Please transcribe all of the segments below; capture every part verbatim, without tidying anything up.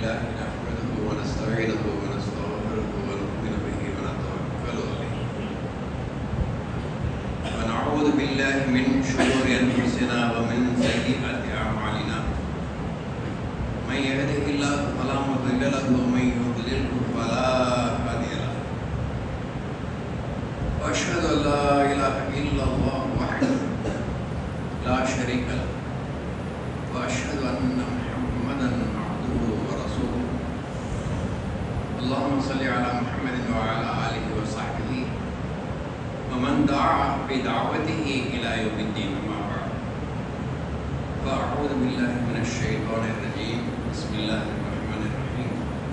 لله نحمده ونستعينه ونستغفره ونؤمن به ونتوكل عليه ونعوذ بالله من شرور أنفسنا ومن سيئات أعمالنا من يهده الله فلا مضل له ومن يضلله فلا هادي له وأشهد أن لا إله إلا الله وحده لا شريك له وأشهد أن محمدا عبده ورسوله اللهم صل على محمد وعلى آله وصحبه ومن دعا بدعوته إلى يوم الدين أما بعد فأعوذ بالله من الشيطان الرجيم بسم الله الرحمن الرحيم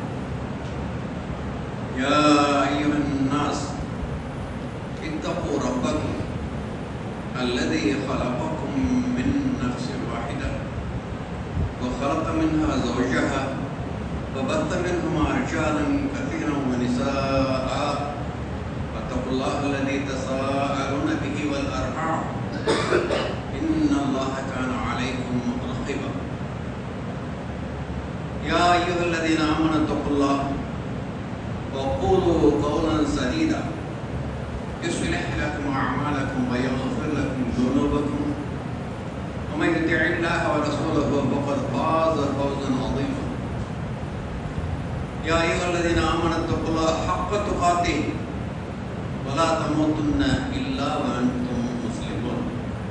يا أيها الناس اتقوا ربكم الذي خلقكم من نفس واحدة وخلق منها زوجها وبث منهما رجالا كثيرا ونساء واتقوا الله الذي تساءلون به والأرحام إن الله كان عليكم رقيبا يا أيها الذين آمنوا اتقوا الله وقولوا قولا سديدا يصلح لكم أعمالكم ويغفر لكم ذنوبكم ومن يطع الله ورسوله فقد فاز فوزا عظيما يا أيها الذين آمنوا اتقوا الله حق تقاته ولا تموتن إلا وأنتم مسلمون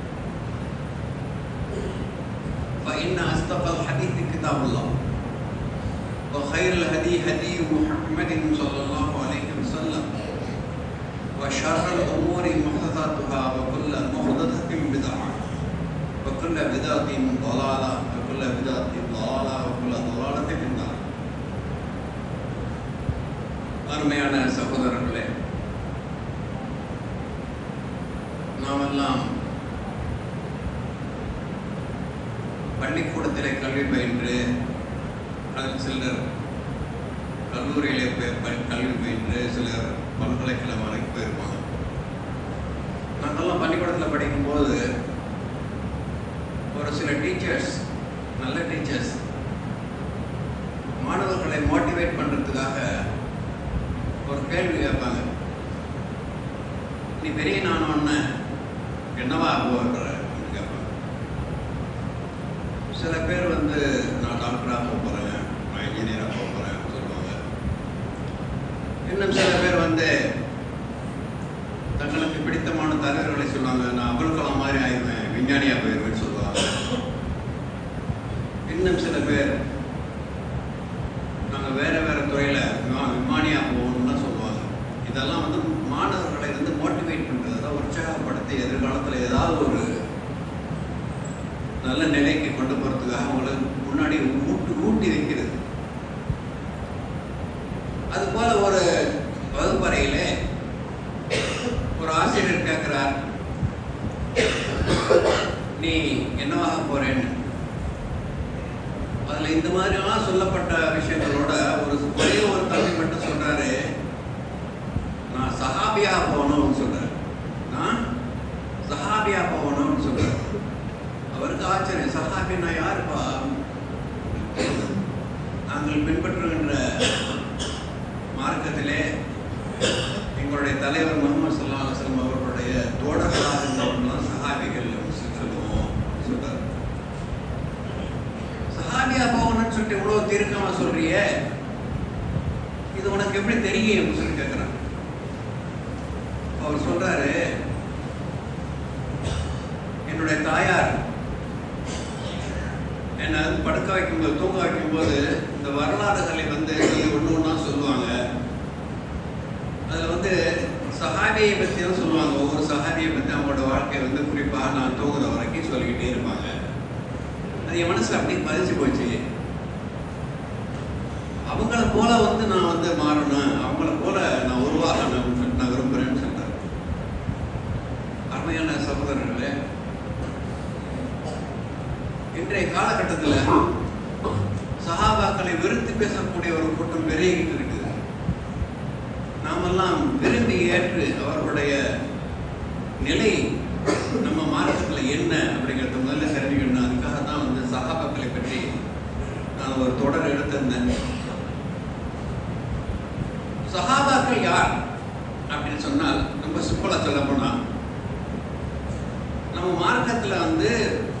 فإن أصدق الحديث كتاب الله وخير الهدي هدي محمد صلى الله عليه وسلم وشر الأمور محدثاتها وكل محدثة بدعة وكل بدعة ضلالة وكل بدعة ضلالة وكل ضلالة في النار. அருமையான சகோதரர்களே, நாமெல்லாம் பள்ளிக்கூடத்திலே கல்வி பயின்று அதில் சிலர் கல்லூரியிலே கல்வி பயின்று சிலர் பல்கலைக்கழகம் வரைக்கும் போயிருப்பாங்க. நாங்கள்லாம் பள்ளிக்கூடத்தில் படிக்கும்போது ஒரு சில டீச்சர்ஸ், நல்ல டீச்சர்ஸ், மாணவர்களை மோட்டிவேட் பண்ணுறதுக்காக ஒரு கேள்வி கேட்பாங்க. நீ பெரிய நானோன்னு என்னவா ஆகுன்ற அப்படின்னு கேட்பாங்க. சில பேர் வந்து நான் டாக்டராக போக போகிறேன், நான் இன்ஜினியராக போக போகிறேன்னு சொல்லுவாங்க. இன்னும் சில பேர் வந்து தங்களுக்கு பிடித்தமான தலைவர்களை சொல்லுவாங்க, நான் அப்துல் கலாம் மாதிரி ஆயிடுவேன், விஞ்ஞானியாக போயிடுவேன்னு சொல்லுவாங்க. இன்னும் சில பேர் நாங்கள் வேறு வேறு துறையில் விமா விமானியாக போகணும்னு சொல்லுவாங்க. இதெல்லாம் வந்து மாணவர்களை வந்து மோட்டிவேட் பண்ணுறது, அதாவது உற்சாகப்படுத்தி எதிர்காலத்தில் ஏதாவது ஒரு நல்ல நிலைக்கு கொண்டு போகிறதுக்காக அவங்களை முன்னாடி ஊட்டி ஊட்டி வைக்கிறது. அதுபோல் ஒரு வகுப்பறையிலே ஒரு ஆசிரியர் கேட்குறார், நீ என்னவாக போகிறேன்னு. அதில் இந்த மாதிரிலாம் சொல்லப்பட்ட விஷயங்களோட ஒரு ஒரே ஒரு தம்பி மட்டும் சொல்கிறாரு, நான் சஹாபியாக போகணும்னு சொல்கிறார். நான் சஹாபியாக போகணும்னு சொல்கிறார். அவருக்கு ஆச்சரியம், சஹாபின்னா யாருப்பா? நாங்கள் பின்பற்றுகின்ற மார்க்கத்திலே எங்களுடைய தலைவர் முகமது ஸல்லல்லாஹு அலைஹி வஸல்லம் அவர்களுடைய தோழர்களாக இருந்தவர்கள்லாம் சஹாபிகள் சொல்லுவோம் சொல்கிறார். சஹாபியா போகணும்னு சொல்லிட்டு இவ்வளோ தீர்க்கமாக சொல்றியே, இது உனக்கு எப்படி தெரியும் சொல்லி கேட்குறான். அவர் சொல்றாரு, என்னுடைய தாயார் என்னை வந்து படுக்க வைக்கும்போது தூங்க வைக்கும்போது இந்த வரலாறுகளை வந்து ஒன்று ஒன்றா சொல்லுவாங்க. அதில் வந்து சஹாபியை பற்றி தான் சொல்லுவாங்க. ஒவ்வொரு சஹாபியை பற்றி அவங்களோட வாழ்க்கையை வந்து குறிப்பாக நான் தூங்குற வரைக்கும் சொல்லிக்கிட்டே இருப்பாங்க. அது என் மனசில் அப்படியே பதிச்சு போச்சு. அவங்கள போல வந்து நான் வந்து மாறணும், அவங்கள போல நான் உருவாகணும்னு சொல்லிட்டு நான் விரும்புகிறேன்னு சொல்கிறேன். அருமையான சகோதரர்களே, இன்றைய காலகட்டத்தில் சஹாபாக்களை வெறுத்து பேசக்கூடிய ஒரு கூட்டம் பெருகிட்டு இருக்குது. நாமெல்லாம் விரும்பி ஏற்று அவர்களுடைய நிலை நம்ம மார்க்கத்தில் என்ன அப்படிங்கிறத முதல்ல தெரிஞ்சுக்கணும். அதுக்காக தான் வந்து சஹாபாக்களை பற்றி நான் நான் ஒரு தொடர் எடுத்திருந்தேன். சஹாபாக்கள் யார் அப்படின்னு சொன்னால் ரொம்ப சிம்பிளா சொல்ல போனா, நம்ம மார்க்கத்துல வந்து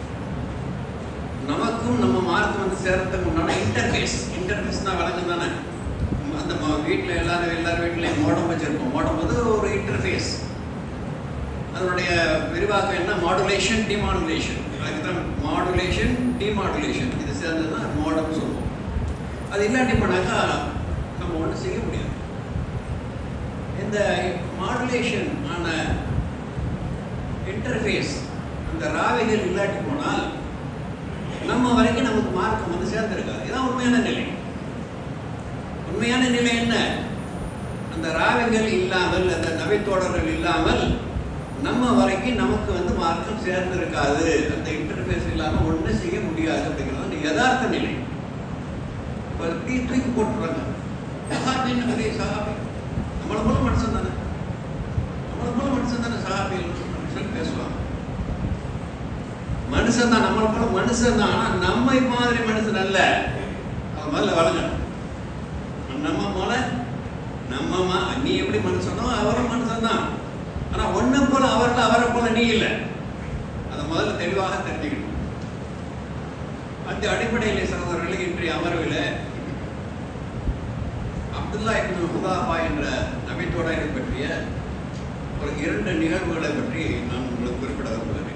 நமக்கும் நம்ம மார்க்கம் வந்து சேர்றதுக்கு முன்னாடி இன்டர்ஃபேஸ் இன்டர்ஃபேஸ் தான் வழங்கும் தானே. அந்த வீட்டில் எல்லாரும் எல்லாரும் வீட்லையும் மோடம் வச்சிருப்போம். மோடம் வந்து ஒரு இன்டர்ஃபேஸ். அதனுடைய விரிவாக்கம் என்ன? Modulation demodulation. அதுக்கு தான் மாடுலேஷன் டிமாடுலேஷன் இது சேர்ந்து தான் மோடம் சொல்லுவோம். அது இல்லாட்டி போனாக்கா நம்ம ஒன்றும் செய்ய முடியாது. இந்த மாடுலேஷன் ஆன இன்டர்ஃபேஸ் அந்த ராவைகள் இல்லாட்டி போனால் நம்ம வரைக்கும் நமக்கு மார்க்கம் வந்து சேர்ந்திருக்காது. இதுதான் உண்மையான நிலை. உண்மையான நிலை என்ன? அந்த ராவைகள் இல்லாமல், அந்த நபித்தோடர்கள் இல்லாமல் நம்ம வரைக்கும் நமக்கு வந்து மார்க்கம் சேர்ந்திருக்காது. அந்த இன்டர்ஃபேஸ் இல்லாமல் ஒன்றும் செய்ய முடியாது அப்படிங்கிறது யதார்த்த நிலை. தூக்கி தூக்கி போட்டுறாங்க. சஹாபின்னு பெரிய சஹாபி நம்மளை போல மனுஷன் தானே, நம்மளை போல மனுஷன் தானே சஹாபின்னு பேசுவாங்க. மனுஷன் தான், நம்மளை போல மனுஷன் தான். ஆனா நம்மை மாதிரி மனுஷன் அல்ல. அது முதல்ல வழங்கணும். நம்ம போல நம்ம நீ எப்படி மனுஷனோ அவரும் மனுஷன் தான். ஆனா ஒன்ன போல அவர்ல அவரை போல நீ இல்லை. அதை முதல்ல தெளிவாக தெரிஞ்சுக்கணும். அந்த அடிப்படையில் சகோதரர்களுக்கு இன்றைய அமர்வில் அப்துல்லா இப்னு ஹுதாஃபா என்ற நபித்தோடரை பற்றிய ஒரு இரண்டு நிகழ்வுகளை பற்றி நான் உங்களுக்கு குறிப்பிட விரும்புகிறேன்.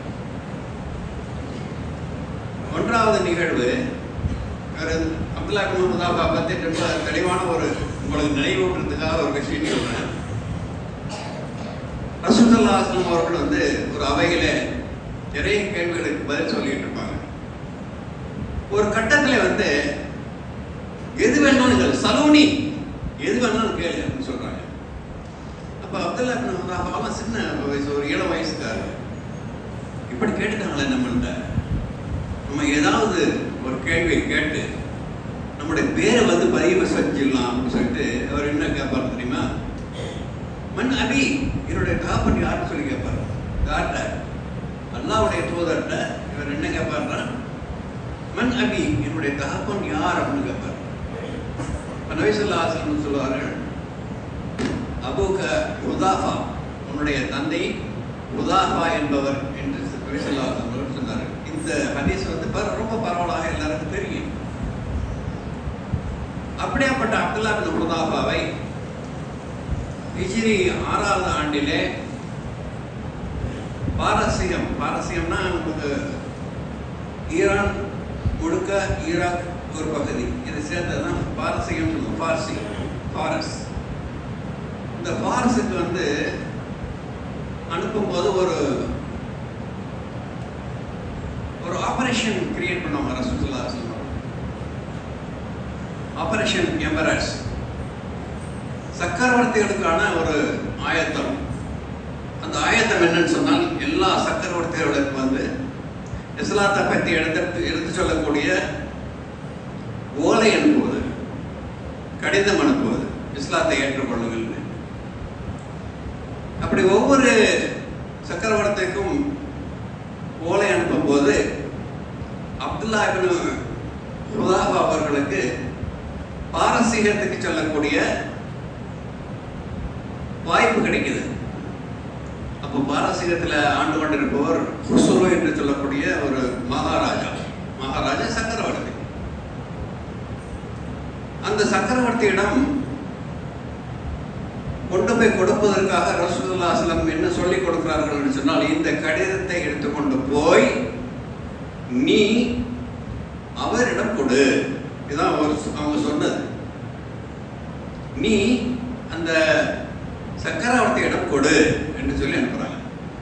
ஒன்றாவது நிகழ்வு, அப்துல்லா இப்னு ஹுதாஃபா பற்றி ரொம்ப தெளிவான ஒரு உங்களுக்கு நினைவூட்டுறதுக்காக ஒரு விஷயம் சொல்றேன். ரசூலுல்லாஹி ஸல்லல்லாஹு அலைஹி வஸல்லம் அவர்கள் வந்து ஒரு அவையில நிறைய கேள்விகளுக்கு பதில் சொல்லிட்டு இருப்பாங்க. ஒரு கட்டத்துல வந்து எது வேணாலும் சலூனி எது வேணாலும் கேளு அப்படின்னு சொல்றாங்க. அப்ப அப்துல்லா இப்னு ஹுதாஃபா சின்ன வயசு, ஒரு ஏழு வயசுக்காரு. இப்படி கேட்டுட்டாங்களே நம்மள்ட்ட, நம்ம ஏதாவது ஒரு கேள்வி கேட்டு நம்முடைய பேரை வந்து பதிவு செஞ்சிடலாம் அப்படின்னு சொல்லிட்டு அவர் என்ன கேட்பாரு தெரியுமா? மன் அபி, என்னுடைய தகப்பன் யாருன்னு சொல்லி கேட்பாரு. யார்கிட்ட? அல்லாஹ்வுடைய தூதர்கிட்ட. இவர் என்ன கேட்பாருன்னா, மன் அபி, என்னுடைய தகப்பன் யார் அப்படின்னு கேட்பாரு. நபி ஸல்லல்லாஹு அலைஹி வஸல்லம் சொல்வார்கள், அபூக ஹுதாஃபா, உன்னுடைய தந்தை ஹுதாஃபா என்பவர் என்று நபி ஸல்லல்லாஹு அலைஹி வஸல்லம் சொன்னார்கள். இந்த ஹதீஸ் வந்து ரொம்ப பரவலாக எல்லாருக்கும் தெரியும். அப்படியாப்பட்ட அப்துல்லா இப்னு ஹுதாஃபாவை ஹிஜ்ரி ஆறாவது ஆண்டிலே பாரசீகம், பாரசீகம்னா நமக்கு ஈரான் முழுக்க ஈராக் ஒரு பகுதி, இது சேர்ந்ததுதான் பாரசீகம் சொல்லுவோம். பார்சி, பாரஸ். இந்த பாரஸுக்கு வந்து அனுப்பும்போது ஒரு ஒரு ஆபரேஷன் கிரியேட் பண்ணுவாங்க ரசூலுல்லாஹி ஸல்லல்லாஹு அலைஹி வஸல்லம். ஆபரேஷன் எம்பரஸ், சக்கரவர்த்திகளுக்கான ஒரு ஆயத்தம். அந்த ஆயத்தம் என்னன்னு சொன்னால், எல்லா சக்கரவர்த்திகளுக்கும் வந்து இஸ்லாத்தை பற்றி எடுத்து எடுத்து சொல்லக்கூடிய ஓலை அனுப்புவது, கடிதம் அனுப்புவது, இஸ்லாத்தை ஏற்றுக்கொள்ளுங்கள். அப்படி ஒவ்வொரு சக்கரவர்த்திக்கும் ஓலை அனுப்பும் போது அப்துல்லா இப்னு ஹுதாஃபா அவர்களுக்கு பாரசீகத்துக்கு சொல்லக்கூடிய வாய்ப்பு கிடைக்குது. அப்போ பாரசீகத்தில் ஆண்டு கொண்டிருப்பவர் ஹுசுரு என்று சொல்லக்கூடிய ஒரு மகாராஜா. மகாராஜா சக்கரவர்த்தி. அந்த சக்கரவர்த்தியிடம் கொண்டு போய் கொடுப்பதற்காக ரசூலுல்லாஹி ஸல்லல்லாஹு அலைஹி வஸல்லம் என்ன சொல்லிக் கொடுக்கிறார்கள் என்று சொன்னால், இந்த கடிதத்தை எடுத்துக்கொண்டு போய் நீ அவரிடம் கொடு. இதுதான் அவங்க சொன்னது. நீ அந்த சக்கரவர்த்தியிடம் கொடு என்று சொல்லி அனுப்புறாங்க.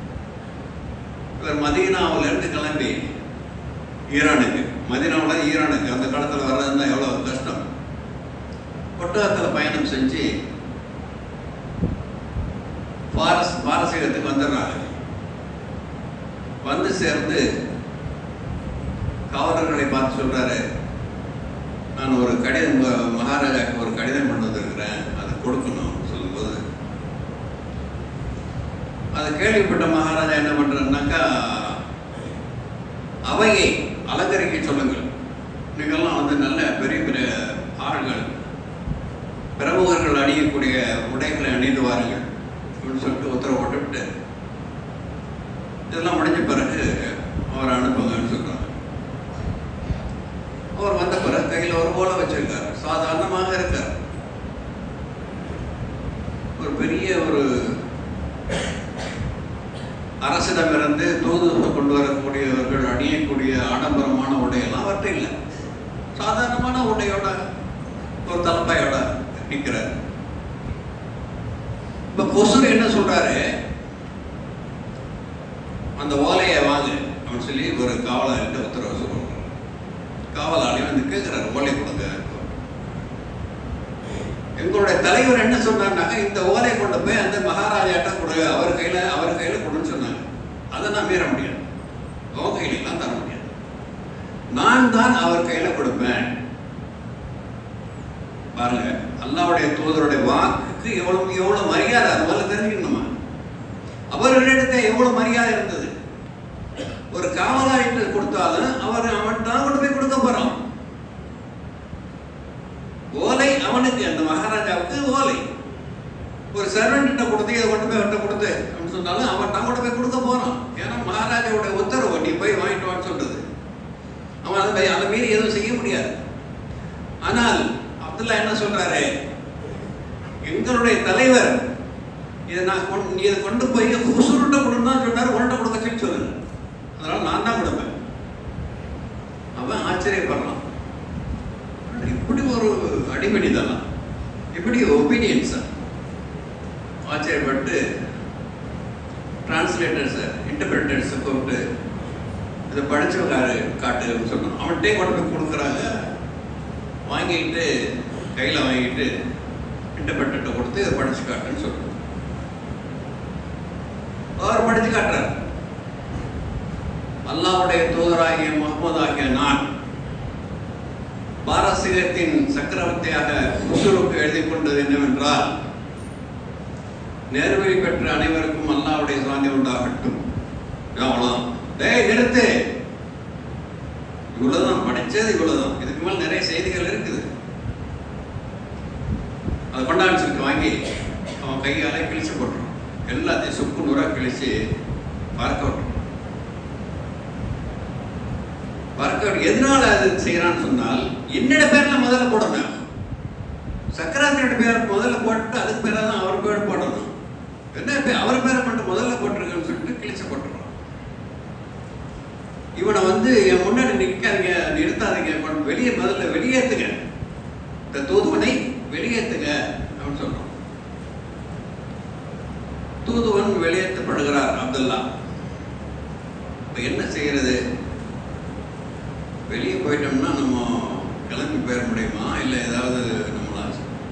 இவர் மதீனாவில இருந்து கிளம்பி ஈரானுக்கு, மதீனாவுல ஈரானுக்கு அந்த காலத்தில் வர்றதுன்னா எவ்வளவு கஷ்டம். ஒட்டகத்தில் பயணம் செஞ்சு பாரஸ் பாரசீகத்துக்கு வந்துடுறாங்க. வந்து சேர்ந்து காவலர்களை பார்த்து சொல்றாரு, நான் ஒரு கடிதம் மகாராஜாவுக்கு ஒரு கடிதம் கொண்டு வந்திருக்கிறேன், அதை கொடுக்கணும் சொல்லும்போது, அதை கேள்விப்பட்ட மகாராஜா என்ன பண்றாருனாக்கா, அவையை அலங்கரிக்க சொல்லுங்கள், நீங்கள்லாம் வந்து நல்ல பெரிய பெரிய ஆள்கள், பிரமுகர்கள் அணியக்கூடிய உடைகளை அணிந்து வாருங்கள் அப்படின்னு சொல்லிட்டு உத்தரவு போட்டுவிட்டு இதெல்லாம் முடிஞ்ச பிறகு அவரை அனுப்புங்கன்னு சொல்றாங்க. அவர் வந்த பிறகு கையில் ஒரு ஓலை வச்சிருக்காரு, சாதாரணமாக இருக்கார். ஒரு பெரிய ஒரு அரசிடமிருந்து தூது கொண்டு வரக்கூடியவர்கள் அணியக்கூடிய ஆடம்பரமான உடையெல்லாம் அவர்கிட்ட இல்லை. சாதாரணமான உடையோட ஒரு தலைப்பாயோட நிற்கிறார். இப்ப கொசுரு என்ன சொல்றாரு, அந்த ஓலையை வாங்கு அப்படின்னு சொல்லி ஒரு காவலாளிட்ட உத்தரவு சொல்றாரு. காவலாளி வந்து கேட்கிறார், ஓலை கொடுங்க. எங்களுடைய தலைவர் என்ன சொன்னார்னாக்க, இந்த ஓலை கொண்டு போய் அந்த மகாராஜாட்ட கொடு, அவர் கையில அவர் கையில கொடுன்னு சொன்னாங்க. அதை நான் மீற முடியாது, உன் கையிலாம் தர முடியாது, நான் தான் அவர் கையில கொடுப்பேன். பாருங்க, அல்லாஹ்வுடைய தூதருடைய வாக்குக்கு எவ்வளவு எவ்வளவு மரியாதை, அது முதல்ல தெரிஞ்சுக்கணுமா. அவர்களிடத்தை எவ்வளவு மரியாதை இருந்தது. ஒரு காவலாளிட்டு கொடுத்தாலும் அவர் அவன் தான் கொண்டு போய் கொடுக்க போறான். ஓலை அவனுக்கு, அந்த மகாராஜாவுக்கு ஓலை. ஒரு சர்வெண்ட்ட கொடுத்து இதை கொண்டு போய் அவன்கிட்ட கொடுத்து அப்படின்னு சொன்னாலும் அவன் தான் கொண்டு போய் கொடுக்க போறான். ஏன்னா மகாராஜாவுடைய உத்தரவு, நீ போய் வாங்கிட்டு வான்னு சொல்றது. அவன் அதை அதை மீறி எதுவும் செய்ய முடியாது. ஆனால் அப்துல்லா என்ன சொல்றாரு, எங்களுடைய தலைவர் இதை நான் கொண்டு இதை கொண்டு போய் குசுருட்ட கொடுன்னு சொன்னார், உன்ட்ட கொடுக்க சொல்லி சொல்லுங்க, அதனால நான் தான் கொடுப்பேன். அவன் ஆச்சரியப்படுறான். இப்படி ஒரு அடிமடி தானா, இப்படி ஒப்பீனியன்ஸா? ஆச்சரியப்பட்டு டிரான்ஸ்லேட்டர்ஸ் இன்டர்பிரேட்டர்ஸ் கூப்பிட்டு இதை படிச்சவங்காரு காட்டுன்னு சொன்னான். அவன்கிட்டே கொண்டு போய் கொடுக்குறாங்க. வாங்கிட்டு கையில் வாங்கிட்டு இன்டர்பிரேட்டர்கிட்ட கொடுத்து இதை படிச்சு காட்டுன்னு சொல்றான். அவர் படிச்சு காட்டுறார். அல்லாஹ்வுடைய தூதராகிய முஹம்மது ஆகிய நான் பாரசீகத்தின் சக்கரவர்த்தியாக குசுருக்கு எழுதி கொண்டது என்னவென்றால், நேர்வழி பெற்ற அனைவருக்கும் அல்லாஹ்வுடைய சாந்தி உண்டாகட்டும். அவ்வளவுதான். டேய் நிறுத்து, இவ்வளவுதான் படிச்சது, இவ்வளவுதான். இதுக்கு மேல் நிறைய செய்திகள் இருக்குது. அதை கொண்டான்னு சொல்லிட்டு வாங்கி அவன் கையாலே கிழிச்சு போட்டுறான். எல்லாத்தையும் சுக்கு நூறா கிழிச்சு பறக்க விட்டுறான். பறக்க எதனால அது செய்யறான்னு சொன்னால், என்னோட பேர்ல முதல்ல போடணும். சக்கராத்தியோட பேர் முதல்ல போட்டு அதுக்கு பேர தான் அவர் பேர் போடணும். என்ன அவர் பேரை மட்டும் முதல்ல போட்டிருக்கேன்னு சொல்லிட்டு கிழிச்சு போட்டுறான். இவனை வந்து என் முன்னாடி நிற்காதீங்க, நிறுத்தாதீங்க, வெளியே முதல்ல வெளியேற்றுங்க, இந்த தூதுவனை வெளியேற்றுங்க அப்படின்னு சொல்றான். தூதுவன் வெளியேற்றப்படுகிறார் அப்துல்லா. இப்ப என்ன செய்யறது? வெளியே போயிட்டோம்னா நம்ம கிளம்பி போயிட முடியுமா, இல்லை ஏதாவது நம்மளா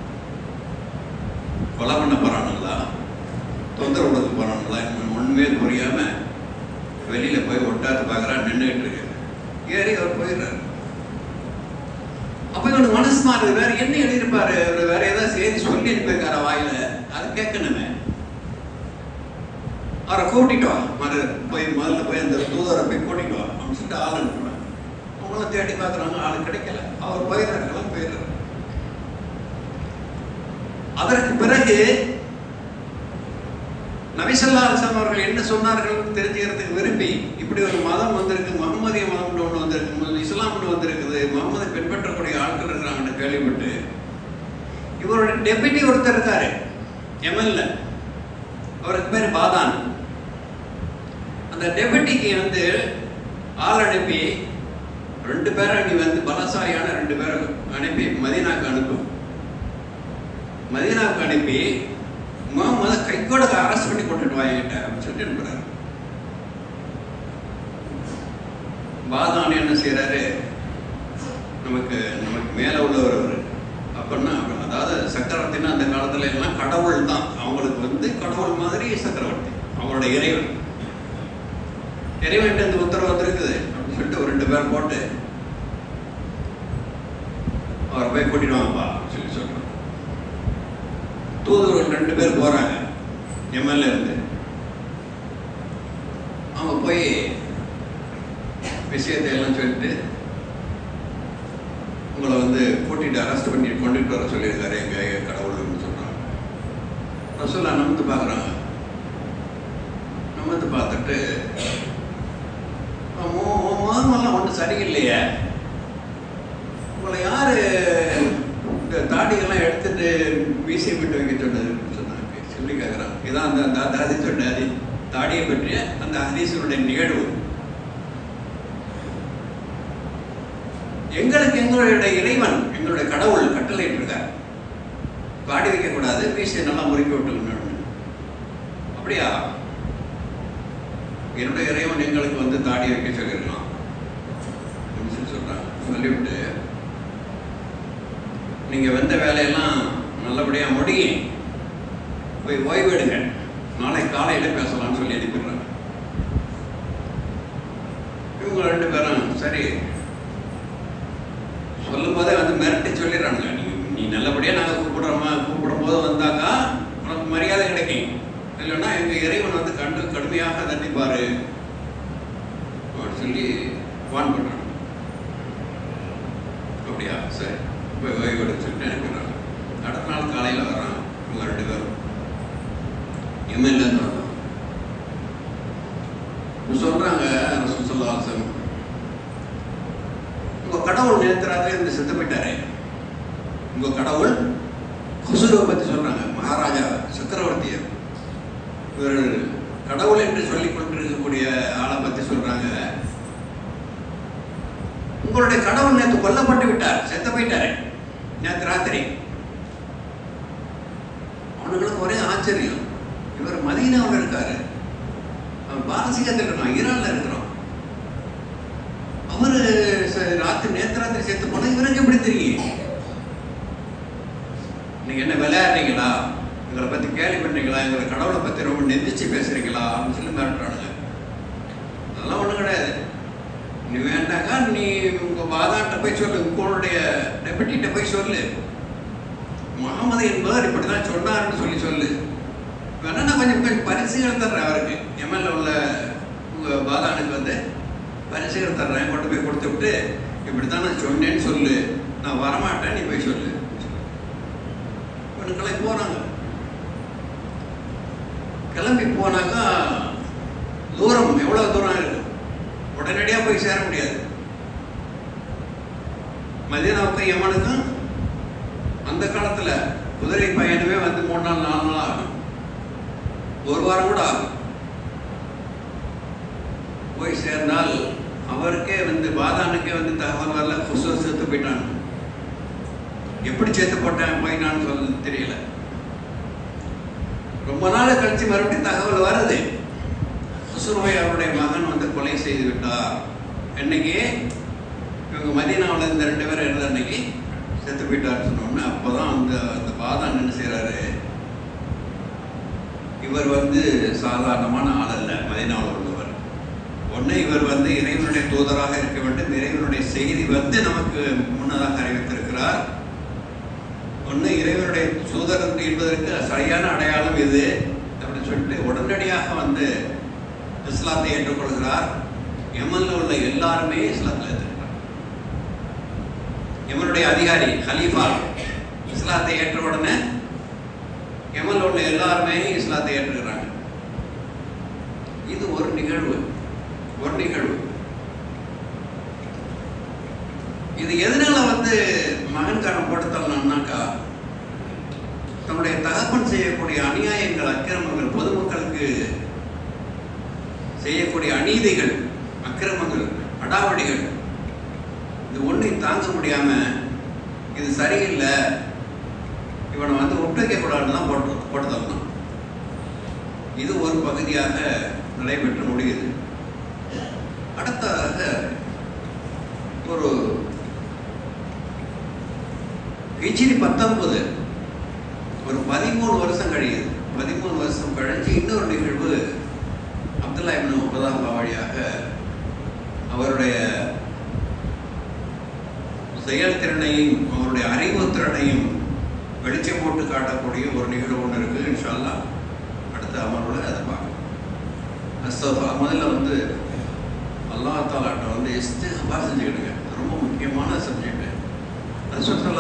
கொலை பண்ண போறானுங்களா, தொந்தரவு கொடுக்க போறானுங்களா, ஒண்ணுமே புரியாம வெளியில போய் ஒட்டாத்து பாக்குறா, நின்றுட்டு இருக்கு. ஏறி அவர் போயிடுறாரு. அப்ப இவனுக்கு மனசு மாறுது. வேற என்ன எழுதியிருப்பாரு, வேற ஏதாவது செய்தி சொல்லி அனுப்பியிருக்கார வாயில, அது கேட்கணுமே. அவரை கூட்டிட்டு வா, மறு போய் முதல்ல போய் அந்த தூதரை போய் கூட்டிட்டு வா அப்படின்னு சொல்லிட்டு ஆள் அனுப்புறாங்க. அவங்களும் தேடி பார்க்குறாங்க, ஆள் கிடைக்கல. அவர் போயிடுறாருக்கெல்லாம் போயிடுறாரு. அதற்கு பிறகு நபி ஸல்லல்லாஹு அலைஹி வஸல்லம் அவர்கள் என்ன சொன்னார்கள் தெரிஞ்சுக்கிறதுக்கு விரும்பி, இப்படி ஒரு மதம் வந்திருக்கு, முகமதிய மதம்னு ஒன்று வந்திருக்கு, இஸ்லாம்னு வந்திருக்குது, முகமதை பின்பற்றக்கூடிய ஆட்கள் இருக்கிறாங்கன்னு கேள்விப்பட்டு, இவருடைய டெபியூட்டி ஒருத்தர் இருக்காரு எம்எல்ஏ, அவருக்கு பேர் பாதான். அந்த டெபியூட்டிக்கு வந்து ஆள் அனுப்பி, ரெண்டு பேரை நீ வந்து பலசாலியான ரெண்டு பேரை அனுப்பி மதீனாக்கு அனுப்பும். மதீனாவுக்கு அனுப்பி முகமது கைகோட அரெஸ்ட் பண்ணி கொண்டுட்டு வாங்கிட்ட அப்படின்னு சொல்லிட்டு அனுப்புறாரு. பாதான் என்ன செய்யறாரு, நமக்கு நமக்கு மேல உள்ளவர் அவரு அப்படின்னா, அதாவது சக்கரவர்த்தினா அந்த காலத்துல எல்லாம் கடவுள் தான், அவங்களுக்கு வந்து கடவுள் மாதிரி சக்கரவர்த்தி, அவங்களோட இறைவன். இறைவன் இந்த உத்தரவு வந்திருக்குது அப்படின்னு சொல்லிட்டு ஒரு ரெண்டு பேர் போட்டு அவரை போய் கூட்டிட்டு வாங்கப்பா சொல்லி சொல்றாங்க. தூதுவர்கள் ரெண்டு பேர் போறாங்க எம்எல்ஏ இருந்து. அவங்க போய் விஷயத்தை எல்லாம் சொல்லிட்டு உங்களை வந்து கூட்டிகிட்டு அரெஸ்ட் பண்ணி கொண்டுட்டு வர சொல்லியிருக்காரு எங்கள் கடவுள்னு சொல்கிறாங்க. ரசூலா நமந்து பார்க்குறாங்க. நமந்து பார்த்துட்டு முகமெல்லாம் ஒன்றும் சரியில்லையே, உங்களை யார் இந்த தாடியெல்லாம் எடுத்துட்டு வீசி விட்டு வைக்க சொன்னதுன்னு சொன்னாங்க. சொல்லி கேட்குறாங்க. இதான் அந்த அந்த ஹதீஸ் சொன்ன ஹதி தாடியை பற்றிய அந்த ஹதீஸனுடைய நிகழ்வு. எங்களுக்கு எங்களுடைய இறைவன் எங்களுடைய கடவுள் கட்டளையிட்டு இருக்கார், தாடி வைக்கக்கூடாது, வீசியை நல்லா முறுக்கி விட்டுக்கணும். அப்படியா? என்னுடைய இறைவன் எங்களுக்கு வந்து தாடி வைக்க சொல்லியிருக்கலாம் அப்படின்னு சொல்றாங்க. சொல்லிவிட்டு நீங்க வந்த வேலையெல்லாம் நல்லபடியா முடிய போய் ஓய்வு எடுங்க, நாளை காலையில பேசலாம்னு சொல்லி அனுப்பிடுறாங்க. இவங்க ரெண்டு பேரும் சரி சொல்லும் போதே வந்து மிரட்டி சொல்லிடுறாங்க. நீ நீ நல்லபடியா நாங்கள் கூப்பிடுறோமா, கூப்பிடும் போது வந்தாக்கா உனக்கு மரியாதை கிடைக்கும், இல்லைன்னா எங்க இறைவன் வந்து கண்டு கடுமையாக தண்டிப்பாரு அப்படின்னு சொல்லி வான் பண்றாங்க. அப்படியா சரி போய் ஓய்வு எடுக்க சொல்லிட்டு அனுப்பிடுறாங்க. அடுத்த நாள் காலையில் வர்றாங்க இவங்க ரெண்டு பேரும். எம்எல்ஏ தான் சொல்றாங்க, ரசூலுல்லாஹி உங்க கடவுள் நேற்று ராத்திரி இருந்து செத்து போயிட்டாரு. உங்க கடவுள் குசுருவை பத்தி சொல்றாங்க, மகாராஜா சக்கரவர்த்தியை, இவர் கடவுள் என்று சொல்லிக் கொண்டிருக்கக்கூடிய ஆளை பத்தி சொல்றாங்க. உங்களுடைய கடவுள் நேற்று கொல்லப்பட்டு விட்டார், செத்து போயிட்டாரு நேற்று ராத்திரி. அவனுங்களுக்கு ஒரே ஆச்சரியம், இவர் மதீனாவில் இருக்காரு, அவன் பாரசீகத்தில் இருக்கான், ஈரான்ல இருக்கிறோம், அவரு ராத்திரி நேற்று ராத்திரி செத்து போனா இவருக்கு எப்படி தெரியும்? நீங்க என்ன விளையாடுறீங்களா, எங்களை பத்தி கேள்வி பண்றீங்களா, எங்களை கடவுளை பத்தி ரொம்ப நெந்திச்சு பேசுறீங்களா அப்படின்னு சொல்லி மிரட்டுறானுங்க. அதெல்லாம் ஒண்ணும் கிடையாது. நீ வேண்டாக்கா நீ உங்க வாதாட்ட போய் சொல்லு, உங்களுடைய டெபுட்டிட்ட போய் சொல்லு, முகமது என்பவர் இப்படிதான் சொன்னார்னு சொல்லி சொல்லு. வேணா நான் கொஞ்சம் கொஞ்சம் பரிசுகள் தர்றேன் அவருக்கு, எம்எல்ஏ உள்ள உங்க வாதானுக்கு வந்து பரிசுகள் தர்றேன், கொண்டு போய் கொடுத்து விட்டு இப்படித்தான் நான் சொன்னேன்னு சொல்லு, நான் வரமாட்டேன் நீ போய் சொல்லு. கிளம்பி போறாங்க. கிளம்பி போனாக்கா தூரம் எவ்வளவு தூரம் இருக்கு, உடனடியா போய் சேர முடியாது. மதீனாவுக்கும் யமனுக்கும் அந்த காலத்துல குதிரை பயணமே வந்து மூணு நாள் நாலு நாள் ஆகும், ஒரு வாரம் கூட ஆகும். போய் சேர்ந்தால் அவருக்கே வந்து பாதானுக்கே வந்து தகவல் வரல, குசு செத்து போயிட்டான். எப்படி சேர்த்து போட்டேன் போயிட்டான்னு சொல்ல தெரியல. ரொம்ப நாள் கழிச்சு மறுபடியும் தகவல் வருது, குசுருவை அவருடைய மகன் வந்து கொலை செய்து விட்டார். என்னைக்கு இவங்க மதீனாவில் இந்த ரெண்டு பேரும் இருந்த அன்னைக்கு செத்து போயிட்டார் சொன்னோன்னு அப்போதான் அந்த அந்த பாதான் என்ன செய்யறாரு, இவர் வந்து சாதாரணமான ஆள் அல்ல, மதீனாவில் உள்ளவர். ஒன்று இவர் வந்து இறைவனுடைய தூதராக இருக்க வேண்டும், இறைவனுடைய செய்தி வந்து நமக்கு முன்னதாக அறிவித்திருக்கிறார். ஒன்று இறைவனுடைய தூதர் என்பதற்கு சரியான அடையாளம் இது அப்படின்னு சொல்லிட்டு உடனடியாக வந்து இஸ்லாத்தை ஏற்றுக்கொள்கிறார். யமன்ல உள்ள எல்லாருமே இஸ்லாத்தில் ஏற்றுக்கிறார். யமனுடைய அதிகாரி ஹலீஃபா இஸ்லாத்தை ஏற்ற உடனே யமன்ல உள்ள எல்லாருமே இஸ்லாத்தை ஏற்றுக்கிறாங்க. இது ஒரு நிகழ்வு, ஒரு நிகழ்வு. இது எதனால வந்து மகன்காரம் படுத்தலாம்னாக்கா, தன்னுடைய தகப்பன் செய்யக்கூடிய அநியாயங்கள், அக்கிரமங்கள், பொதுமக்களுக்கு செய்யக்கூடிய அநீதிகள், அக்கிரமங்கள், அடாவடிகள், இது ஒன்றை தாங்க முடியாம இது சரியில்லை, இவனை வந்து ஒட்டுக்க கூடாதுன்னு தான் போட்டு போட்டுதரணும். இது ஒரு பகுதியாக நடைபெற்று முடியுது. அடுத்ததாக ஒரு ஹிஜ்ரி பத்தொன்பது ஒரு பதிமூணு வருஷம் கழியுது. பதிமூணு வருஷம் கழிச்சு இன்னொரு நிகழ்வு அப்துல்லா இப்னு உபதாஹா வழியாக அவருடைய செயல்திறனையும் அவருடைய அறிவுத்திறனையும் வெளிச்சம் போட்டு காட்டக்கூடிய ஒரு நிகழ்வு ஒன்று இருக்கு. இன்ஷா அல்லாஹ் அடுத்த அமர்வில் அதை பார்க்கலாம். அஸ்தஃபா முதல்ல வந்து அல்லாஹ் தஆலாட்ட வந்து இஸ்திக்ஃபார் செஞ்சுக்கிடுங்க, ரொம்ப முக்கியமான சப்ஜெக்ட்.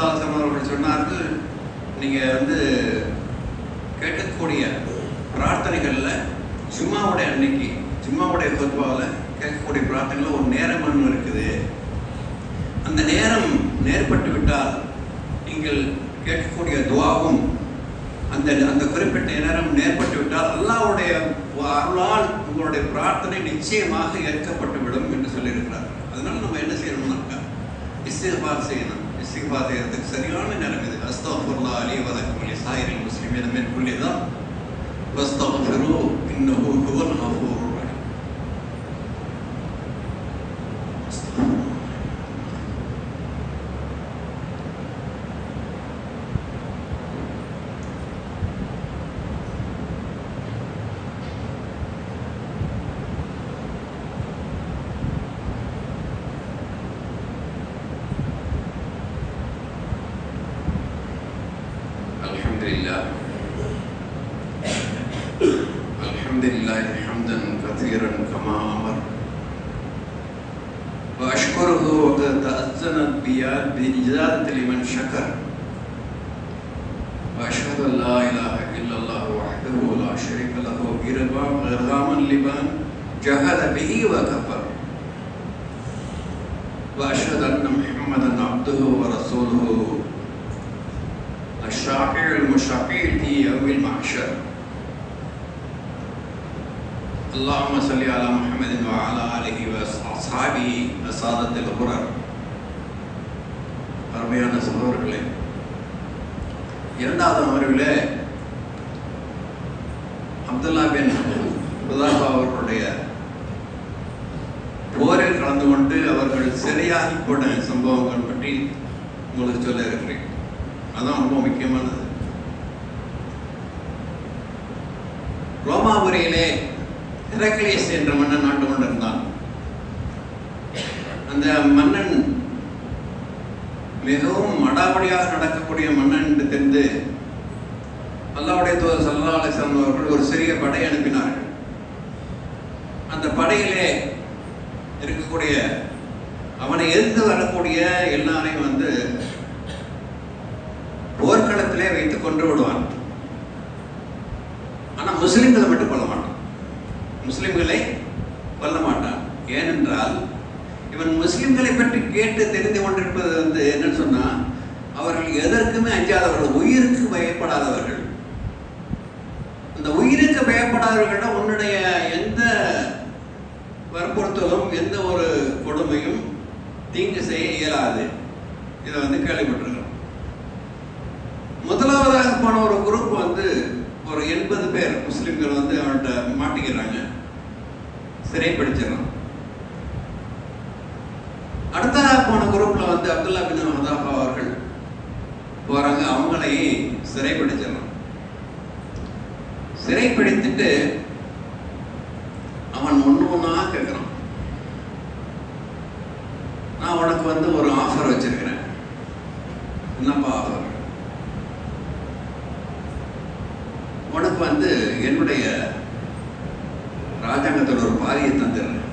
ஸல்லல்லாஹு அலைஹி வஸல்லம் அவர்கள் சொன்னார்கள், நீங்கள் வந்து கேட்கக்கூடிய பிரார்த்தனைகளில் ஜும்மாவுடைய அன்னைக்கு ஜும்மாவுடைய குத்பாவில் கேட்கக்கூடிய பிரார்த்தனைகளில் ஒரு நேரம் ஒன்று இருக்குது. அந்த நேரம் நேர்பட்டு விட்டால் நீங்கள் கேட்கக்கூடிய துவாவும் அந்த அந்த குறிப்பிட்ட நேரம் நேர்பட்டு விட்டால் அல்லாஹ்வுடைய அருளால் உங்களுடைய பிரார்த்தனை நிச்சயமாக ஏற்கப்பட்டுவிடும் என்று சொல்லியிருக்கிறார்கள். அதனால நம்ம என்ன செய்யணும்னாக்கா இஸ்திக்ஃபார் செய்யணும். இஸ்திக்ஃபார் செய்யறதுக்கு சரியான நேரம் இது. அஸ்தக்ஃபிருல்லாஹ் லி வ லக்கும் லிசாயிரில் முஸ்லிமீன மின் குல்லி தம் வஸ்தக்ஃபிரு இன்னஹு ஹுவல் கஃபூருர் Rahim. Alhamdulillah, Alhamdulillah hamdan kathiran kama amar, wa ashkuruhu wa qad ta'azzanat biyad bi ijazati liman shakar, wa ashhadu an la ilaha illa Allah wahdahu la sharika lahu irghaman liman jahada bihi wa kafar, wa ashhadu anna Muhammadan abduhu wa rasuluhu الشافع المشفع في يوم المحشر. اللهم صل على محمد وعلى آله وأصحابه السادة الغرر. அருமையான சகோதரர்களே, இரண்டாவது அமர்விலே அப்துல்லா பின் ஹுதாஃபா அவர்களுடைய போரில் கலந்து கொண்டு அவர்கள் சிறையாகி போன சம்பவங்கள் பற்றி உங்களுக்கு சொல்ல இருக்கிறேன். அதான் ரொம்ப முக்கியமானது. ரோமாபுரியிலே ஹெராக்லியஸ் என்ற மன்னன் ஆண்டு கொண்டிருந்தான். அந்த மன்னன் மிகவும் அடாவடியாக நடக்கக்கூடிய மன்னன் என்று தெரிந்து அல்லாஹ்வுடைய தூதர் ஸல்லல்லாஹு அலைஹி வஸல்லம் அவர்கள் ஒரு சிறிய படை அனுப்பினார்கள். அந்த படையிலே இருக்கக்கூடிய அவனை எதிர்த்து வரக்கூடிய எல்லாரையும் வந்து போர்க்களத்திலே வைத்து கொண்டு விடுவான். ஆனால் முஸ்லிம்களை மட்டும் கொல்ல மாட்டான். முஸ்லிம்களை கொல்ல மாட்டான். ஏனென்றால் இவன் முஸ்லிம்களை பற்றி கேட்டு தெரிந்து கொண்டிருப்பது வந்து என்னன்னு சொன்னா, அவர்கள் எதற்குமே அஞ்சாதவர்கள், உயிருக்கு பயப்படாதவர்கள். அந்த உயிருக்கு பயப்படாதவர்களிடம் உன்னுடைய எந்த வற்புறுத்தலும் எந்த ஒரு கொடுமையும் தீங்கு செய்ய இயலாது. இதை வந்து கேள்விப்பட்டிருக்கிறோம். முதலாவதாக போன ஒரு குரூப் வந்து ஒரு எண்பது பேர் முஸ்லிம்கள் வந்து அவன்கிட்ட மாட்டிக்கிறாங்க, சிறைப்பிடிச்சிடறான். அடுத்ததாக போன குரூப்ல வந்து அப்துல்லா பின் ஹுதாஃபா அவர்கள் போறாங்க, அவங்களை சிறைப்பிடிச்சிடறான். சிறைப்பிடித்துட்டு அவன் ஒன்று ஒன்றா கேட்குறான், நான் உனக்கு வந்து ஒரு ஆஃபர் வச்சிருக்கிறேன். என்னப்பா ஆஃபர்? உனக்கு வந்து என்னுடைய ராஜாங்கத்தோட ஒரு பாதியை தந்துடுறேன்.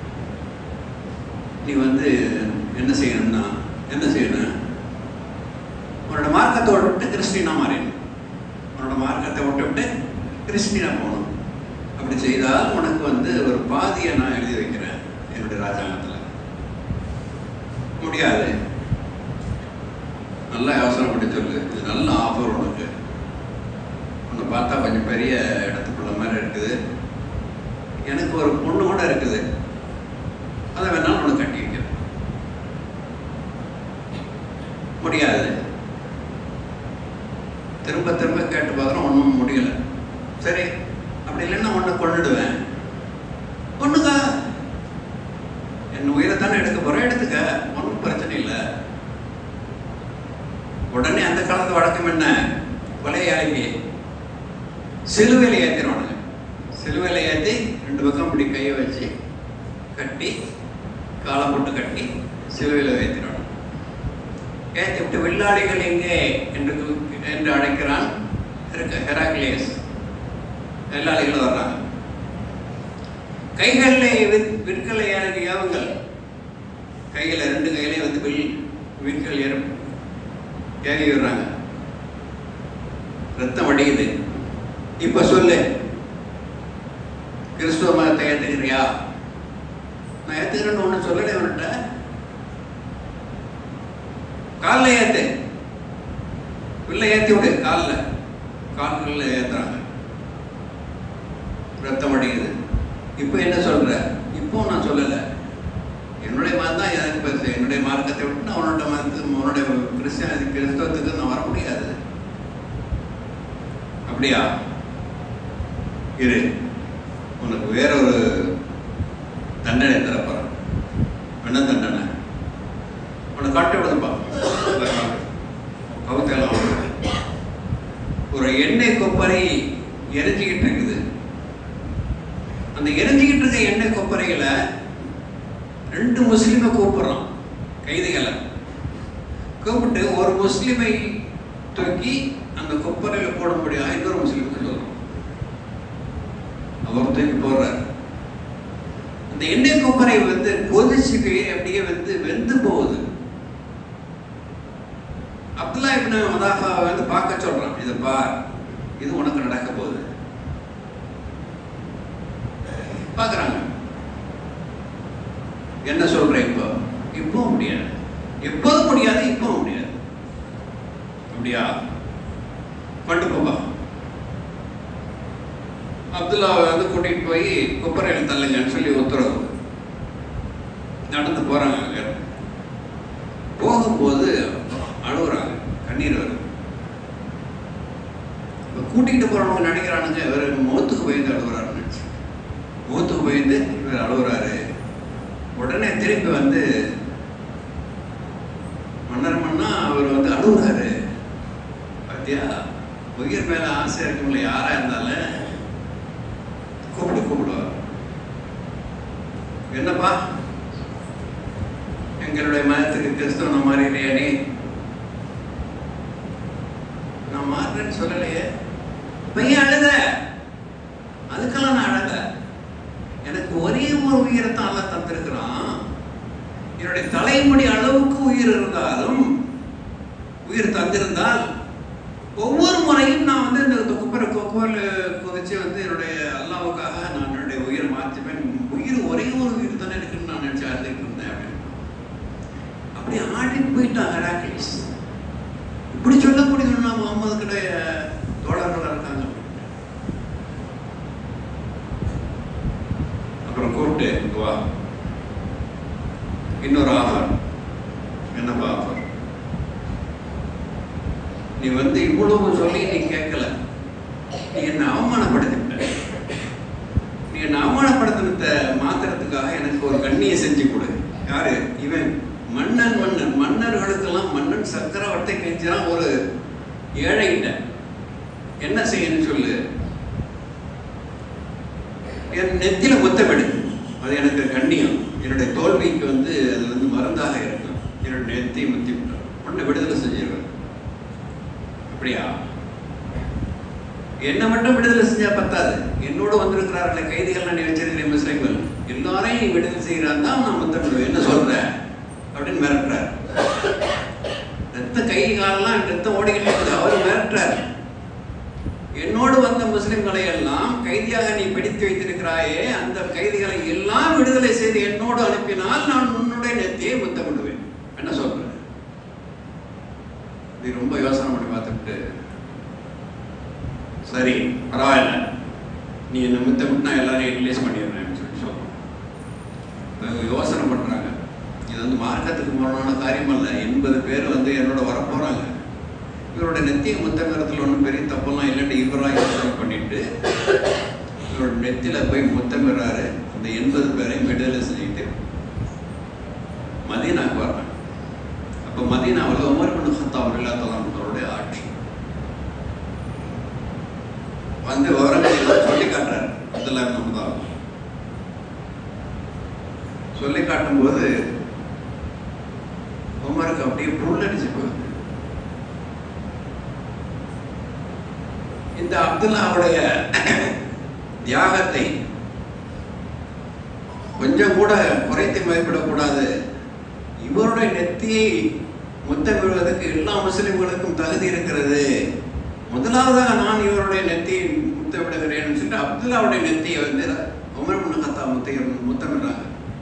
நீ வந்து என்ன செய்யணும்னா என்ன செய்யணும், உன்னோட மார்க்கத்தை விட்டு கிறிஸ்டினா மாறிடணும். உன்னோட மார்க்கத்தை விட்டு விட்டு கிறிஸ்டினா போகணும். அப்படி செய்தால் உனக்கு வந்து ஒரு பாதியை நான் எழுதி வைக்கிறேன் என்னுடைய ராஜாங்கத்தில். முடியாது. நல்லா யோசனை பண்ணி சொல்லு, இது நல்ல ஆஃபர் உனக்கு. உன்னை பார்த்தா கொஞ்சம் பெரிய இடத்துக்குள்ள மாதிரி இருக்குது, எனக்கு ஒரு பொண்ணு கூட இருக்குது, அதை வேணாலும் உனக்கு கட்டி வைக்கிறேன். முடியாது. திரும்ப திரும்ப கேட்டு பார்க்குறோம், ஒன்றும் முடியலை. சரி, அப்படி இல்லைன்னா ஒன்றை கொண்டுடுவேன். ஒன்றுக்கா என் உயிரை தானே எடுக்க போகிறேன், எடுத்துக்க, ஒன்றும் பிரச்சனை இல்லை. உடனே அந்த காலத்து வழக்கம் என்ன, கொலையாளிக்கு சிலுவையில் ஏற்றிடுவானுங்க. சிலுவையில் ஏற்றி ரெண்டு பக்கம் இப்படி கையை வச்சு கட்டி காலை போட்டு கட்டி சிலுவையில் ஏற்றிடுவாங்க. ஏற்றி விட்டு வில்லாளிகள் எங்கே என்று என்று அழைக்கிறான் ஹெராக்லியஸ். வில்லாளிகள் வர்றாங்க. கைகளில் விற்களை ஏவுங்கள், கையில் ரெண்டு கையிலே வந்து வில் விற்கள் ஏறும். கேள்வி விடுறாங்க. ரத்தம் வடியுது. இப்ப சொல்லு, கிறிஸ்துவ மதத்தை ஏத்துக்கிறியா? நான் ஏத்துக்கிறேன்னு ஒண்ணு சொல்லல. அவன்கிட்ட காலில் ஏத்து, பிள்ளை ஏத்தி விடு, காலில் கால்களில் ஏத்துறாங்க. ரத்தம் அடிக்குது. இப்போ என்ன சொல்ற? இப்போ நான் சொல்லலை, என்னுடைய மதம் தான் எனக்கு பேசு. என்னுடைய மார்க்கத்தை விட்டு நான் உன்னோட மதத்துக்கு, உன்னுடைய கிறிஸ்டியானிட்டி கிறிஸ்தவத்துக்கு நான் வர முடியாது. அப்படியா? இரு, உனக்கு வேற ஒரு தண்டனை தரப்போறேன். என்ன தண்டனை? உன்னை காட்டி விடுதுப்பா. கவுத்தெல்லாம் ஒரு எண்ணெய் கொப்பரை எரிஞ்சிக்கிட்டு இருக்குது. அந்த எரிஞ்சிக்கிட்டு இருக்க எண்ணெய் கொப்பரைகளை ரெண்டு முஸ்லீமை கூப்பிடுறான், கைதிகளை கூப்பிட்டு ஒரு முஸ்லீமை தூக்கி அந்த கொப்பரையில போட முடியாது, இன்னொரு முஸ்லீமுக்கு சொல்றான். அவர் தூக்கி போடுறார். அந்த எண்ணெய் கொப்பரை வந்து கொதிச்சு அப்படியே வந்து வெந்து போகுது. அப்துல்லா இப்னு மதாஃபா வந்து பார்க்க சொல்றான், இதை பார், இது உனக்கு நடக்க போகுது. பார்க்குறாங்க. என்ன சொல்ற? இப்போ இப்போ முடியாது, எப்போதும் முடியாது, இப்போ முடியாது. அப்படியா? கொண்டு போப்பா. அப்துல்லாவை வந்து கூட்டிகிட்டு போய் கொப்பரையில் தள்ளுங்கன்னு சொல்லி உத்தரவு. நடந்து போறாங்க. போகும்போது அழுகுறாங்க, கண்ணீர் வருது. கூட்டிகிட்டு போறவங்க நினைக்கிறானுங்க இவர் முகத்துக்கு பயந்து அழுகுறாருன்னு. முகத்துக்கு பயந்து இவர் அழுகுறாரு. உடனே திரும்பி வந்து மன்னர் மன்னா அவர் வந்து அழுகுறாரு. பார்த்தியா, உயிர் மேல ஆசை இருக்கும்ல, யாரா இருந்தாலும் கூப்பிடு கூப்பிடுவார். என்னப்பா, எங்களுடைய மதத்துக்கு கிறிஸ்தவ மாறிலையா? நீ நான் மாறுறேன்னு சொல்லலையே. பையன் அழுத, அதுக்கெல்லாம் நான் அழல. எனக்கு ஒரே ஒரு உயிரைத்தான் அல்ல தந்திருக்கிறான். என்னுடைய தலைமுடி அளவுக்கு உயிர் இருந்தாலும், உயிர் தந்திருந்தால் ஒவ்வொரு முறையும் நான் வந்து இந்த குப்பரை கொக்கோல் குதிச்சு வந்து என்னுடைய அல்லாவுக்காக நான் என்னுடைய உயிரை மாற்றிப்பேன். உயிர் ஒரே ஒரு உயிர் தானே இருக்குன்னு நான் நினைச்சு அழுதுட்டு இருந்தேன் அப்படின்னு. அப்படி ஆடி போயிட்டான் ஹெராக்லிஸ். இப்படி சொல்லக்கூடியதுன்னா முகமது கிட்ட தோழர்களாக இருக்காங்க. அப்புறம் கூப்பிட்டு வா, இன்னொரு ஆஃபர். என்னப்பா ஆஃபர்? நீ வந்து இவ்வளவு சொல்லி நீ கேட்கல, நீ என்ன அவமானப்படுத்திட்ட. நீ என்ன அவமானப்படுத்தினத மாத்திரத்துக்காக எனக்கு ஒரு கண்ணியை செஞ்சு கொடு. யாரு இவன்? மன்னன். மன்னன் மன்னர்களுக்கெல்லாம் மன்னன் சக்கரவர்த்தி கெஞ்சான் ஒரு ஏழைகிட்ட. என்ன செய்யணும்னு சொல்லு. என் நெத்தில முத்தமிடு, அது எனக்கு கண்ணியம். என்னுடைய தோல்விக்கு வந்து அது வந்து மருந்தாக இருக்கும். என்னுடைய நெத்தியை முத்தி விட்டான், உன்னை விடுதலை செஞ்சிருவேன். அப்படியா? என்ன மட்டும் விடுதலை செஞ்சா பத்தாது, என்னோட வந்திருக்கிறார்களே கைதிகள், நீ வச்சிருக்கிறேன் முஸ்லிம்கள் எல்லாரையும் நீ விடுதலை செய்கிறான் தான் நான் முத்தமிடுவேன். என்ன சொல்ற அப்படின்னு மிரட்டுறார். ரத்த கை காலெல்லாம் ரத்தம் ஓடிக்கிட்டு இருக்குது. அவர் மிரட்டுறார். என்னோடு வந்த முஸ்லிம்களை எல்லாம் கைதியாக நீ பிடித்து வைத்திருக்கிறாயே, அந்த கைதிகளை எல்லாம் விடுதலை செய்து என்னோடு அனுப்பினால் நான் உன்னுடைய நெத்தியை முத்தமிடுவேன். என்ன சொல்ற? இது ரொம்ப யோசனை பண்ணி பார்த்துட்டு, சரி பரவாயில்ல, நீ என்ன முத்தமிட்டு நான் எல்லாரையும் ரிலீஸ் பண்ணிடுறேன் சொல்லி சொல்றோம். யோசனை பண்றாங்க. இது வந்து மார்க்கத்துக்கு முரணான காரியம் அல்ல. எண்பது பேர் வந்து என்னோட வரப்போறாங்க. இவரோட நெத்திய முத்தமிடத்தில் ஒன்றும் பெரிய தப்பெல்லாம் இல்லைன்னு இவராக யோசனை பண்ணிட்டு இவரோட நெத்தில போய் முத்தமிடுறாரு. அந்த எண்பது பேரையும் விடுதலை செஞ்சுட்டு மதீனாவுக்கு வர்றாங்க. அப்போ மதீனாவில் உமர் இப்னு கத்தாப் ரலியல்லாஹு அன்ஹுவுடைய ஆட்சி வந்து விவரங்களை சொல்லி காட்டுறாரு. அப்துல்லா இப்னு மதாஃப் சொல்லி காட்டும் போது உமருக்கு அப்படியே புல்லடிச்சு போகுது. இந்த அப்துல்லாவுடைய தியாகத்தை கொஞ்சம் கூட குறைத்து மதிப்பிடக்கூடாது. இவருடைய நெத்தியை முத்தமிடுவதற்கு எல்லா முஸ்லிம்களுக்கும் தகுதி இருக்கிறது. முதலாவதாக நான் இவருடைய நெத்தியை முத்தமிடுகிறேன் சொல்லிட்டு அப்துல்லாவுடைய நெத்தியை வந்து உமர் இப்னு கத்தாப் முத்தைய முத்தமிடுறாங்க.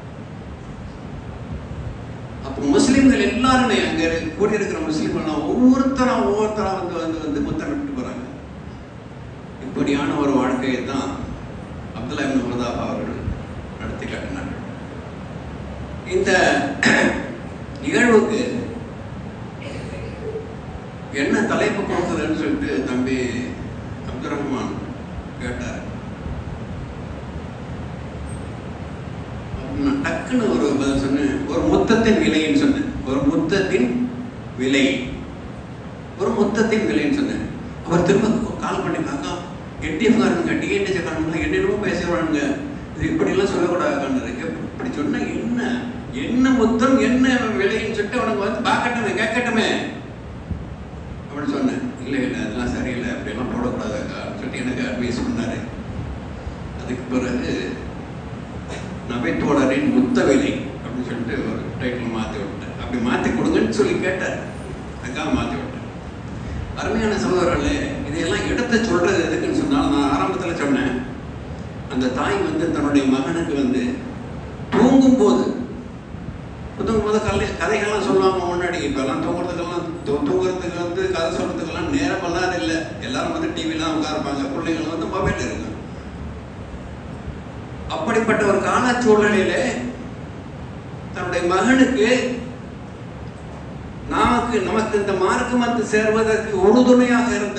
அப்போ முஸ்லிம்கள் எல்லாருமே அங்கே கூடியிருக்கிற முஸ்லிம்கள் ஒவ்வொருத்தரும் ஒவ்வொருத்தரும் வந்து வந்து வந்து முத்தமிட்டு போறாங்க. இப்படியான ஒரு வாழ்க்கையை தான் அப்துல்லா இப்னு கத்தாப் அவர்கள் நடத்தி காட்டினார்கள். இந்த நிகழ்வுக்கு என்ன தலைப்பு கொடுக்குதுன்னு சொல்லிட்டு தம்பி அப்துல் ரஹ்மான் கேட்டார். நான் டக்குன்னு ஒரு பதில் சொன்னேன், ஒரு முத்தத்தின் விலைன்னு சொன்னேன். ஒரு முத்தத்தின் விலை ஒரு முத்தத்தின் விலைன்னு சொன்னேன். அவர் திரும்ப கால் பண்ணி காக்கா எட்டிஎஃப் காரனுங்க டிஎன்டிஜி காரனுங்க என்னென்னமோ பேசுவானுங்க, இது இப்படிலாம் சொல்லக்கூடாது. இப்படி சொன்னா என்ன என்ன முத்தம் என்ன விலைன்னு சொல்லிட்டு அவனுக்கு வந்து பார்க்கட்டுமே கேட்கட்டுமே அப்படின்னு சொன்னேன். இல்லை இல்லை அதெல்லாம் சரியில்லை, அப்படியெல்லாம் போடக்கூடாதுக்கா சொல்லிட்டு எனக்கு அட்வைஸ் பண்ணாரு. அதுக்கு பிறகு நபித்தோழரின் முத்த விலை அப்படின்னு சொல்லிட்டு ஒரு டைட்டில் மாற்றி விட்டேன். அப்படி மாற்றி கொடுங்கன்னு சொல்லி கேட்டார், அதுக்காக மாற்றி விட்டேன். அருமையான சகோதரர்களே, இதையெல்லாம் எடுத்து சொல்றது எதுக்குன்னு சொன்னால், நான் ஆரம்பத்தில் சொன்னேன், அந்த தாய் வந்து தன்னுடைய மகனுக்கு வந்து தூங்கும் போது தூங்கும் போது கலை கதைகள்லாம் சொல்லுவாங்க முன்னாடி. இப்போல்லாம் தூங்குறதுக்கெல்லாம் தூங்குறதுக்கு வந்து கதை சொல்றதுக்கெல்லாம் நேரமெல்லாம் இல்லை. எல்லாரும் வந்து டிவிலாம் உட்காருப்பாங்க, பிள்ளைகள் வந்து மொபைல் இருக்கு. அப்படிப்பட்ட ஒரு காலச்சூழலிலே தன்னுடைய மகனுக்கு நமக்கு நமக்கு இந்த மார்க்கம் வந்து சேர்வதற்கு உறுதுணையாக இருந்த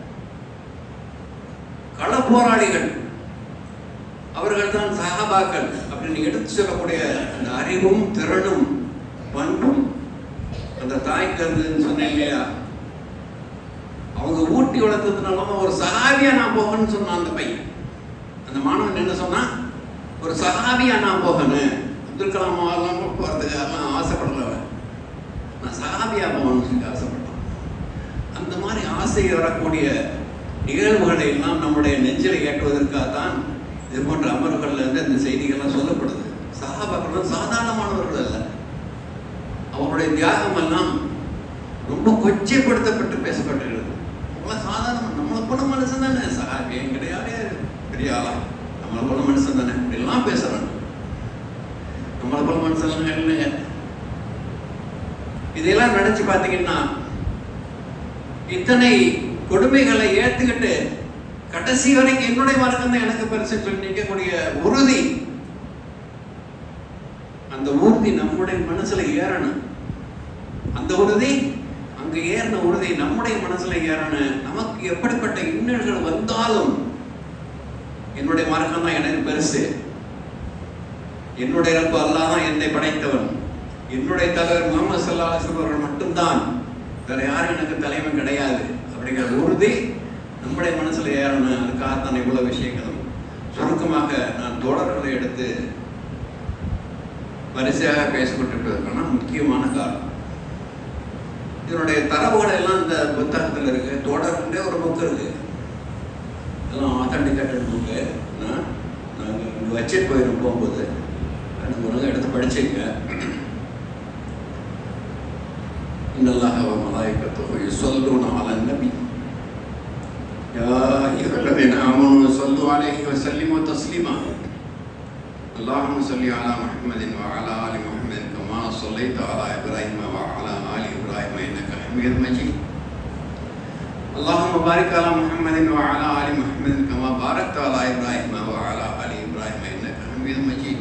கள போராளிகள் அவர்கள் தான் சஹாபாக்கள் அப்படின்னு எடுத்து சொல்லக்கூடிய அந்த அறிவும் திறனும் பண்பும் அந்த தாய்க்கு இருந்ததுன்னு சொன்னேன் இல்லையா. அவங்க ஊட்டி வளர்த்ததுனால ஒரு சஹாபியா நான் போகணும்னு சொன்னான் அந்த பையன். அந்த மாணவன் என்ன சொன்னா, ஒரு சஹாபியா நான் போகணும், அப்துல் கலாம் எல்லாம் போறதுக்கு எல்லாம் ஆசைப்படலவன், நான் சஹாபியா போகணும்னு சொல்லி ஆசைப்பட்டான். அந்த மாதிரி ஆசை வரக்கூடிய நிகழ்வுகளை எல்லாம் நம்முடைய நெஞ்சில் ஏற்றுவதற்காக தான் இது போன்ற அமர்வுகள்ல இருந்து இந்த செய்திகள்லாம் சொல்லப்படுது. சஹாபாக்கள் சாதாரணமானவர்கள் அல்ல, அவருடைய தியாகம் எல்லாம் ரொம்ப கொச்சைப்படுத்தப்பட்டு பேசப்பட்டிருக்கிறது. அவங்களாம் சாதாரண நம்மளை போன மனுஷன் தானே, சஹாபி கிடையாது பெரிய ஆளா, நம்மளை போன மனுஷன் தானே இப்படிலாம் பேசுறாங்க. நம்மளை போன மனுஷன் இல்லைங்க. இதெல்லாம் நினைச்சு பார்த்தீங்கன்னா இத்தனை கொடுமைகளை ஏத்துக்கிட்டு கடைசி வரைக்கும் என்னுடைய மார்க்கம் தான் எனக்கு பெருசு சொல்லி நிற்கக்கூடிய உறுதி, அந்த உறுதி நம்முடைய மனசுல ஏறணும். அந்த உறுதி அங்க ஏறின உறுதி நம்முடைய மனசுல ஏறணும். நமக்கு எப்படிப்பட்ட இன்னல்கள் வந்தாலும் என்னுடைய மார்க்கம் தான் எனக்கு பெருசு, என்னுடைய ரப்பு அல்லாஹ் தான் என்னை படைத்தவன், என்னுடைய தலைவர் முகமது ஸல்லல்லாஹு அலைஹி வஸல்லம் அவர்கள் மட்டும்தான், வேற யாரும் எனக்கு தலைவன் கிடையாது அப்படிங்கிற உறுதி நம்முடைய மனசுல ஏறணும். அதுக்காகத்தான் இவ்வளவு விஷயங்களும் சுருக்கமாக நான் தொடர்களை எடுத்து வரிசையாக பேசிக்கொண்டிருப்பதற்கான முக்கியமான காரணம். இதனுடைய தரவுகள் எல்லாம் இந்த புத்தகத்தில் இருக்கு. தொடர்ந்தே ஒரு புக்கு இருக்கு, எல்லாம் ஆத்தன்டிகேட்டட் புக்கு. நாங்கள் இங்கே வச்சுட்டு போயிடும் போகும்போது எனக்கு ஒழுங்காக எடுத்து படிச்சுங்க. இன்னல்லாஹ வ மலாயிகத்துஹு யுஸல்லூன அலன் நபி யா அய்யுஹல்லதீன ஆமனூ ஸல்லூ அலைஹி வ ஸல்லிமூ தஸ்லீமா اللهم صل على محمد وعلى آل محمد كما صليت على إبراهيم وعلى آل إبراهيم إنك حميد مجيد اللهم بارك على محمد وعلى آل محمد كما باركت على إبراهيم وعلى آل إبراهيم إنك حميد مجيد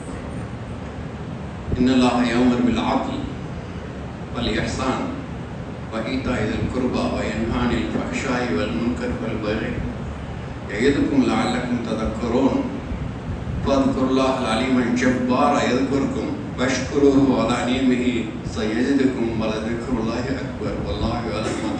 إن الله يأمر بالعدل والإحسان وإيتاء ذي القربى وينهى عن الفحشاء والمنكر والبغي يعظكم لعلكم تذكرون فاذكروا الله العليم الجبار يذكركم واشكروه على نعمه سيزدكم ولذكر الله أكبر والله يعلم